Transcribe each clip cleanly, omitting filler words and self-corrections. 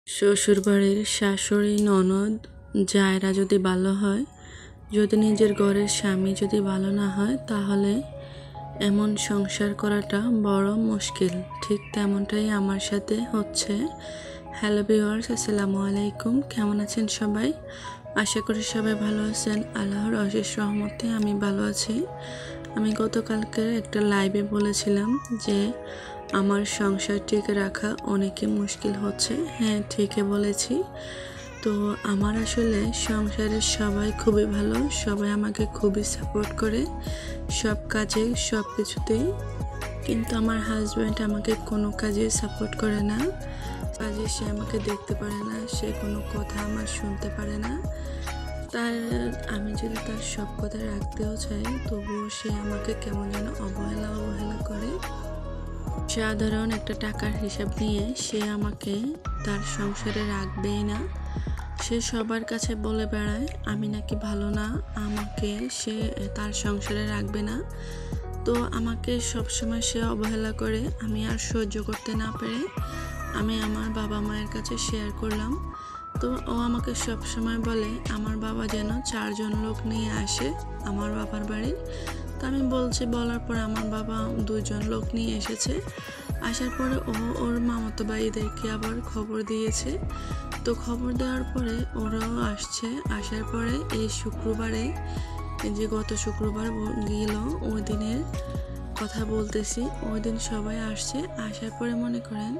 শ্বশুরবাড়ির শাশুড়ি ননদ জায়রা যদি ভালো হয়, যদি নিজের ঘরের স্বামী যদি ভালো না হয়, তাহলে এমন সংসার করাটা বড় মুশকিল। ঠিক তেমনটাই আমার সাথে হচ্ছে। হ্যালো ভিউয়ার্স, আসসালামু আলাইকুম। কেমন আছেন সবাই? আশা করি সবাই ভালো আছেন। আল্লাহর অশেষ রহমতে আমি ভালো আছি। আমি গতকালকে একটা লাইভে বলেছিলাম যে আমার সংসার টিকে রাখা অনেকই মুশকিল হচ্ছে। হ্যাঁ, ঠিকই বলেছি। তো আমার আসলে সংসারের সবাই খুবই ভালো, সবাই আমাকে খুবই সাপোর্ট করে সব কাজে সব কিছুতেই। কিন্তু আমার হাজব্যান্ড আমাকে কোনো কাজে সাপোর্ট করে না। কাজে সে আমাকে দেখতে পারে না, সে কোনো কথা আমার শুনতে পারে না। তার আমি যদি তার সব কথা রাখতেও চাই, তবুও সে আমাকে কেমন যেন অবহেলা করে। সাধারণ একটা টাকার হিসাব নিয়ে সে আমাকে তার সংসারে রাখবেই না। সে সবার কাছে বলে বেড়ায় আমি নাকি ভালো না, আমাকে সে তার সংসারে রাখবে না। তো আমাকে সবসময় সে অবহেলা করে। আমি আর সহ্য করতে না পেরে আমি আমার বাবা মায়ের কাছে শেয়ার করলাম। তো ও আমাকে সবসময় বলে আমার বাবা যেন 4 জন লোক নিয়ে আসে আমার বাবার বাড়ি। তো আমি বলার পর আমার বাবা 2 জন লোক নিয়ে এসেছে। আসার পরে ওর মামাতো ভাইদেরকে আবার খবর দিয়েছে। তো খবর দেওয়ার পরে ওরাও আসছে। আসার পরে এই শুক্রবারে, যে গত শুক্রবার গেল, ওই দিনের কথা বলতেছি। ওই দিন সবাই আসছে। আসার পরে মনে করেন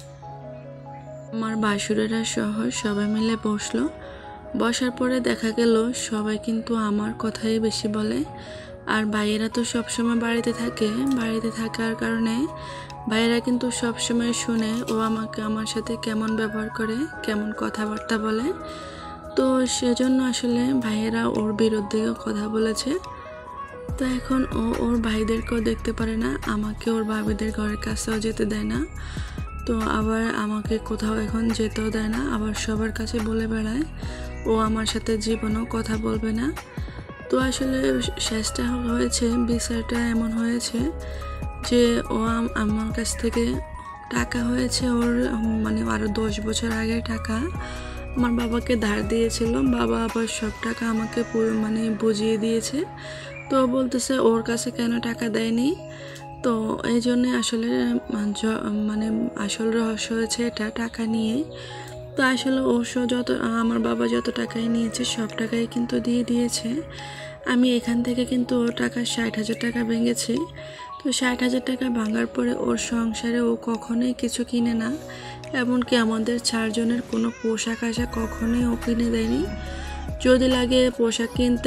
আমার বাসুরেরা সহ সবাই মিলে বসলো। বসার পরে দেখা গেল সবাই কিন্তু আমার কথাই বেশি বলে। আর ভাইয়েরা তো সবসময় বাড়িতে থাকে। বাড়িতে থাকার কারণে ভাইয়েরা কিন্তু সবসময় শুনে ও আমার সাথে কেমন ব্যবহার করে, কেমন কথাবার্তা বলে। তো সেজন্য আসলে ভাইয়েরা ওর বিরুদ্ধেও কথা বলেছে। তো এখন ওর ভাইদেরকেও দেখতে পারে না, আমাকে ওর ভাবিদের ঘরের কাছেও যেতে দেয় না। তো আবার আমাকে কোথাও এখন যেতেও দেয় না। আবার সবার কাছে বলে বেড়ায় ও আমার সাথে জীবনেও কথা বলবে না। তো আসলে শেষটা হয়েছে, বিচারটা এমন হয়েছে যে ও আমার কাছ থেকে টাকা হয়েছে ওর মানে আরও 10 বছর আগের টাকা আমার বাবাকে ধার দিয়েছিল। বাবা আবার সব টাকা আমাকে বুঝিয়ে দিয়েছে। তো বলতেছে ওর কাছে কেন টাকা দেয়নি। তো এই জন্যে আসলে আসল রহস্য হয়েছে এটা, টাকা নিয়ে। তো আসলে আমার বাবা যত টাকাই নিয়েছে সব টাকাই কিন্তু দিয়ে দিয়েছে। আমি এখান থেকে কিন্তু ওর টাকা 60,000 টাকা ভেঙেছি। তো 60,000 টাকা ভাঙার পরে ওর সংসারে ও কখনোই কিছু কিনে না। এমনকি আমাদের 4 জনের কোনো পোশাক আশাক কখনোই ও কিনে দেয়নি। যদি লাগে পোশাক কিনতে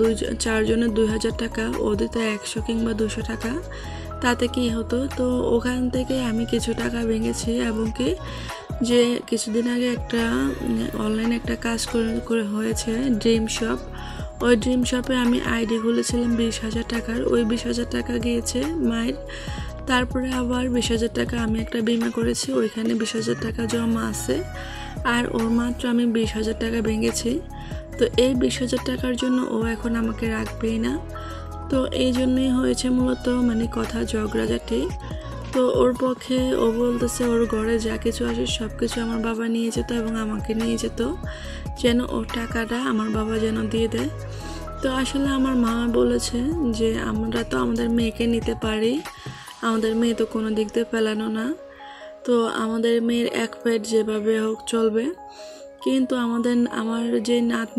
4 জনের 2,000 টাকা, ও দিত 100 কিংবা 200 টাকা, তাতে কি হতো। তো ওখান থেকে আমি কিছু টাকা ভেঙেছি। এবং কি যে কিছুদিন আগে একটা অনলাইনে একটা কাজ করে হয়েছে ড্রিম শপ। ওই ড্রিম শপে আমি আইডি খুলেছিলাম 20,000 টাকার। ওই 20,000 টাকা গিয়েছে মায়ের। তারপরে আবার 20,000 টাকা আমি একটা বিমা করেছি, ওইখানে 20,000 টাকা জমা আছে। আর ওর মাত্র আমি 20,000 টাকা ভেঙেছি। তো এই 20,000 টাকার জন্য ও এখন আমাকে রাখবেই না। তো এই জন্যই হয়েছে মূলত কথা ঝগড়াঝাটি। তো ওর পক্ষে ও বলতেছে ওর ঘরে যা কিছু আসে সব কিছু আমার বাবা নিয়ে যেত এবং আমাকে নিয়ে যেত, যেন ওর টাকাটা আমার বাবা যেন দিয়ে দেয়। তো আসলে আমার মা বলেছে যে আমরা তো আমাদের মেয়েকে নিতে পারি, আমাদের মেয়ে তো কোনো দিক দিয়ে ফেলানো না। তো আমাদের মেয়ের এক পেট যেভাবে হোক চলবে। কিন্তু আমার যে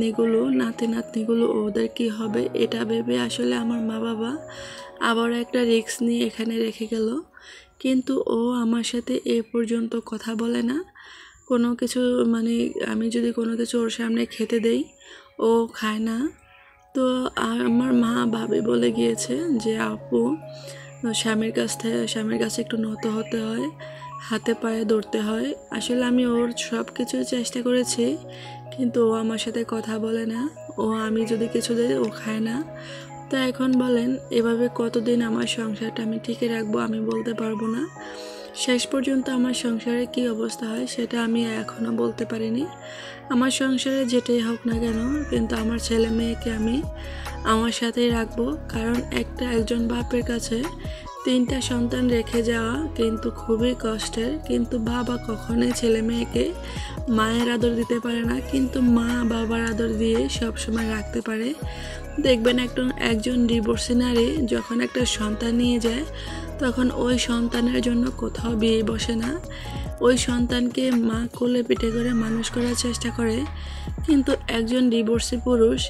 নাতিগুলো ওদের কি হবে এটা ভেবে আসলে আমার মা বাবা আবার একটা রিস্ক নিয়ে এখানে রেখে গেল। কিন্তু ও আমার সাথে এ পর্যন্ত কথা বলে না কোনো কিছু। আমি যদি কোনো কিছু ওর সামনে খেতে দেই, ও খায় না। তো আমার মা ভাবি বলে গিয়েছে যে আপু, স্বামীর কাছে একটু নত হতে হয়, হাতে পায়ে ধরতে হয়। আসলে আমি ওর সব কিছু চেষ্টা করেছি, কিন্তু ও আমার সাথে কথা বলে না। আমি যদি কিছু দিই ও খায় না। তো এখন বলেন এভাবে কতদিন আমার সংসারটা আমি টিকে রাখবো আমি বলতে পারবো না। শেষ পর্যন্ত আমার সংসারে কি অবস্থা হয় সেটা আমি এখনও বলতে পারিনি। আমার সংসারে যেটাই হোক না কেন, কিন্তু আমার ছেলে মেয়েকে আমি আমার সাথেই রাখবো। কারণ একজন বাপের কাছে 3টা সন্তান রেখে যাওয়া কিন্তু খুবই কষ্টের, কিন্তু বাবা কখনোই ছেলে মেয়েকে মায়ের আদর দিতে পারে না, কিন্তু মা বাবার আদর দিয়ে সবসময় রাখতে পারে। দেখবেন একজন ডিভোর্সি নারী যখন একটা সন্তান নিয়ে যায় তখন ওই সন্তানের জন্য কোথাও বিয়ে বসে না, ওই সন্তানকে মা কোলে পিঠে করে মানুষ করার চেষ্টা করে। কিন্তু একজন ডিভোর্সি পুরুষ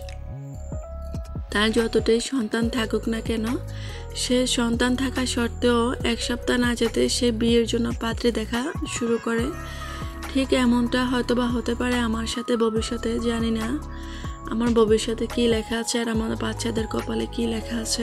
তার যতটাই সন্তান থাকুক না কেন, সে সন্তান থাকা সত্ত্বেও 1 সপ্তাহ না যেতে সে বিয়ের জন্য পাত্রী দেখা শুরু করে। ঠিক এমনটা হয়তোবা হতে পারে আমার সাথে ভবিষ্যতে, জানি না আমার ভবিষ্যতে কী লেখা আছে আর আমার বাচ্চাদের কপালে কী লেখা আছে।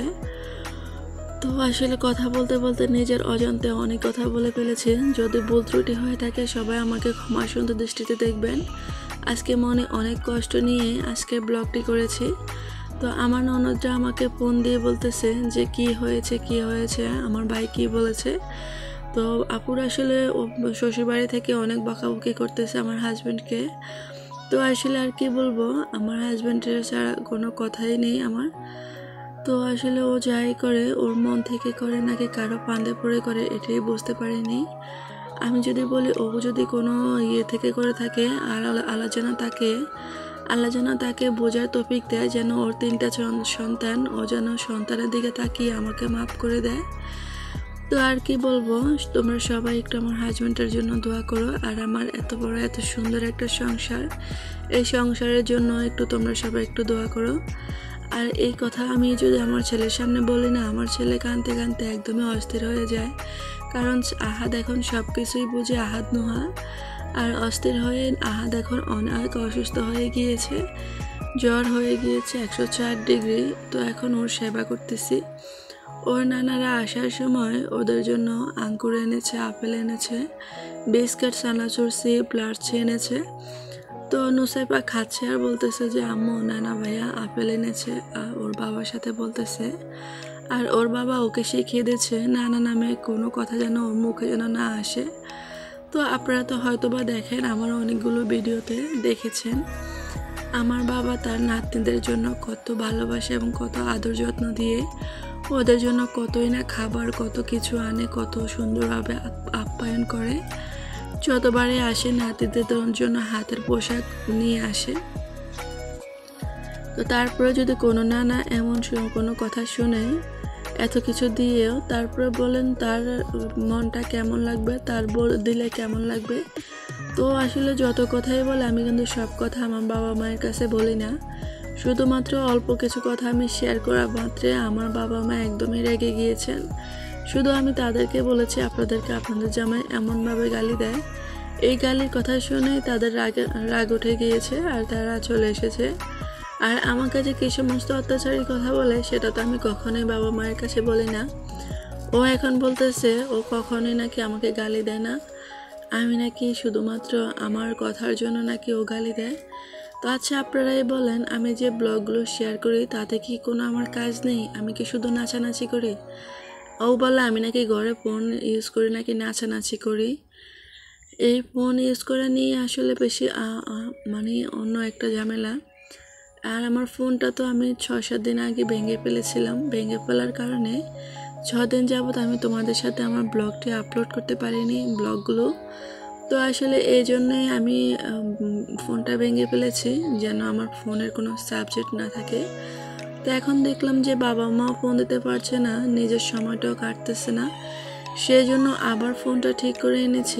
তো আসলে কথা বলতে বলতে নিজের অজান্তে অনেক কথা বলে ফেলেছি। যদি ভুল ত্রুটি হয়ে থাকে সবাই আমাকে ক্ষমা সুন্দর দৃষ্টিতে দেখবেন। আজকে মনে অনেক কষ্ট নিয়ে আজকে ব্লগটি করেছি। তো আমার ননদরা আমাকে ফোন দিয়ে বলতেছে যে কি হয়েছে, আমার ভাই কি বলেছে। তো আপুর আসলে শ্বশুরবাড়ি থেকে অনেক বকাবকি করতেছে আমার হাজব্যান্ডকে। তো আসলে আর কি বলবো, আমার হাজব্যান্ডের ছাড়া কোনো কথাই নেই আমার। তো আসলে ও যাই করে ওর মন থেকে করে নাকি কারো ফাঁদে পড়ে করে, এটাই বুঝতে পারিনি। আমি যদি বলি ও যদি কোনো থেকে করে থাকে আর আল্লাহ যেন তাকে বোঝার তৌফিক দেয়, যেন ওর 3টা সন্তান ও যেন সন্তানের দিকে তাকিয়ে আমাকে মাফ করে দেয়। তো আর কি বলবো, তোমরা সবাই একটু আমার হাজব্যান্ডের জন্য দোয়া করো, আর আমার এত বড় এত সুন্দর একটা সংসার, এই সংসারের জন্য একটু তোমরা সবাই একটু দোয়া করো। আর এই কথা আমি যদি আমার ছেলের সামনে বলি না, আমার ছেলে কাঁদতে কাঁদতে একদমই অস্থির হয়ে যায়। কারণ আহাদ এখন সব কিছুই বুঝে, আহাদ নুহা, আর অস্থির হয়ে আহাদ এখন অনেক অসুস্থ হয়ে গিয়েছে, জ্বর হয়ে গিয়েছে 104 ডিগ্রি। তো এখন ওর সেবা করতেছি। ওর নানারা আসার সময় ওদের জন্য আঙ্কুর এনেছে, আপেল এনেছে, বিস্কিট, চানাচুর, চিপ, লাচ্ছি এনেছে। তো নুসাইবা খাচ্ছে আর বলতেছে যে আম্মু নানা ভাইয়া আপেল এনেছে, ওর বাবার সাথে বলতেছে। আর ওর বাবা ওকে শিখিয়ে দিচ্ছে নানা নামে কোনো কথা যেন ওর মুখে যেন না আসে। তো আপনারা তো হয়তোবা দেখেন, আমার অনেকগুলো ভিডিওতে দেখেছেন আমার বাবা তার নাতনিদের জন্য কত ভালোবাসে এবং কত আদর যত্ন দিয়ে ওদের জন্য কতই না খাবার কত কিছু আনে, কত সুন্দরভাবে আপ্যায়ন করে। যতবারে আসে নাতিদের জন্য হাতের পোশাক নিয়ে আসে। তো তারপরে যদি কোনো নানা এমন কোনো কথা শুনে এত কিছু দিয়েও তারপরে বলেন তার মনটা কেমন লাগবে, তার দিলে কেমন লাগবে। তো আসলে যত কথাই বলে আমি কিন্তু সব কথা আমার বাবা মায়ের কাছে বলি না, শুধুমাত্র অল্প কিছু কথা আমি শেয়ার করা মাত্রে আমার বাবা মা একদমই রেগে গিয়েছেন। শুধু আমি তাদেরকে বলেছি আপনাদের জামাই এমনভাবে গালি দেয়, এই গালির কথা শুনে তাদের রাগ উঠে গিয়েছে আর তারা চলে এসেছে। আর আমার কাছে কী সমস্ত অত্যাচারী কথা বলে সেটা তো আমি কখনোই বাবা মায়ের কাছে বলি না। ও এখন বলতেছে ও কখনোই নাকি আমাকে গালি দেয় না, আমি নাকি শুধুমাত্র আমার কথার জন্য নাকি ও গালি দেয়। তো আচ্ছা আপনারাই বলেন, আমি যে ব্লগগুলো শেয়ার করি তাতে কি কোনো আমার কাজ নেই? আমি কি শুধু নাচানাচি করি? ও বলে আমি নাকি ঘরে ফোন ইউজ করি, নাকি নাচানাচি করি। এই ফোন ইউজ করা নিয়ে আসলে বেশি মানে অন্য একটা ঝামেলা। আর আমার ফোনটা তো আমি 6-7 দিন আগে ভেঙে ফেলেছিলাম, ভেঙে ফেলার কারণে 6 দিন যাবত আমি তোমাদের সাথে আমার ব্লগটি আপলোড করতে পারিনি, ব্লগগুলো। তো আসলে এই জন্যই আমি ফোনটা ভেঙে ফেলেছি, যেন আমার ফোনের কোনো সাবজেক্ট না থাকে। তো এখন দেখলাম যে বাবা মাও ফোন দিতে পারছে না, নিজের সময়টাও কাটতেছে না, সেই জন্য আবার ফোনটা ঠিক করে এনেছি।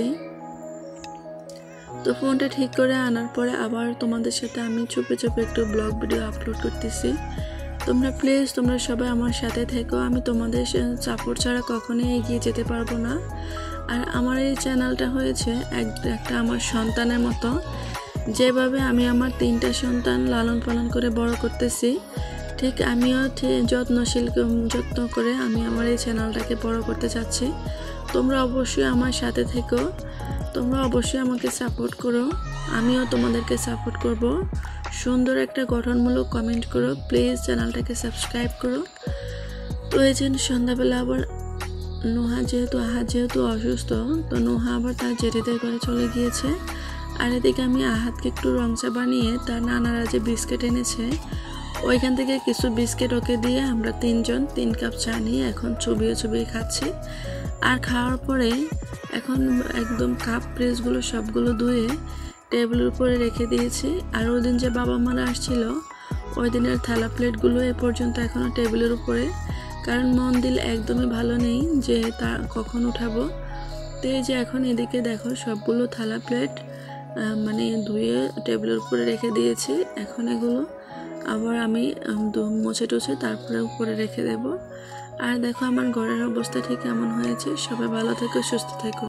তো ফোনটা ঠিক করে আনার পরে আবার তোমাদের সাথে আমি চুপে চুপে একটু ব্লগ ভিডিও আপলোড করতেছি। তোমরা সবাই আমার সাথে থেকো, আমি তোমাদের সাপোর্ট ছাড়া কখনোই এগিয়ে যেতে পারবো না। আর আমার এই চ্যানেলটা হয়েছে একটা আমার সন্তানের মতো, যেভাবে আমি আমার 3টা সন্তান লালন পালন করে বড় করতেছি, ঠিক আমিও যত্ন করে আমি আমার এই চ্যানেলটাকে বড় করতে চাচ্ছি। তোমরা অবশ্যই আমার সাথে থেকো, তোমরা অবশ্যই আমাকে সাপোর্ট করো, আমিও তোমাদেরকে সাপোর্ট করব। সুন্দর একটা গঠনমূলক কমেন্ট করো, প্লিজ চ্যানেলটাকে সাবস্ক্রাইব করো। তো এই যে সন্ধ্যাবেলা আবার আহাদ যেহেতু অসুস্থ, তো নোহা আবার তার জেঠিদের ঘরে চলে গিয়েছে। আর এদিকে আমি আহাদকে একটু রং চা বানিয়ে তার নানারা যে বিস্কিট এনেছে ওইখান থেকে কিছু বিস্কিট ওকে দিয়ে আমরা তিনজন 3 কাপ চা নিয়ে এখন চুবিয়ে চুবিয়ে খাচ্ছি। আর খাওয়ার পরে এখন একদম কাপ প্লেটগুলো সবগুলো ধুয়ে টেবিলের উপরে রেখে দিয়েছি। আর ওই দিন যে বাবা মারা আসছিল ওই দিনের থালা প্লেটগুলো এ পর্যন্ত এখনও টেবিলের উপরে, কারণ মন দিল একদমই ভালো নেই যে তা কখন উঠাবো। তো এই যে এখন এদিকে দেখো সবগুলো থালা প্লেট মানে ধুয়ে টেবিলের উপরে রেখে দিয়েছি। এখন এগুলো আবার আমি মুছে টুছে তারপরে উপরে রেখে দেব। আর দেখো আমার ঘরের অবস্থা ঠিক কেমন হয়েছে। সবাই ভালো থেকো, সুস্থ থেকো।